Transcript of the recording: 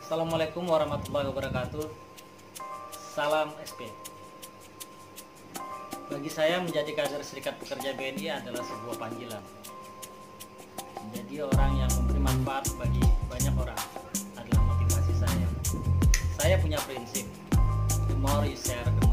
Assalamualaikum warahmatullahi wabarakatuh. Salam SP. Bagi saya menjadi kader Serikat Pekerja BNI adalah sebuah panggilan. Menjadi orang yang memberi manfaat bagi banyak orang adalah motivasi saya. Saya punya prinsip, the more you share,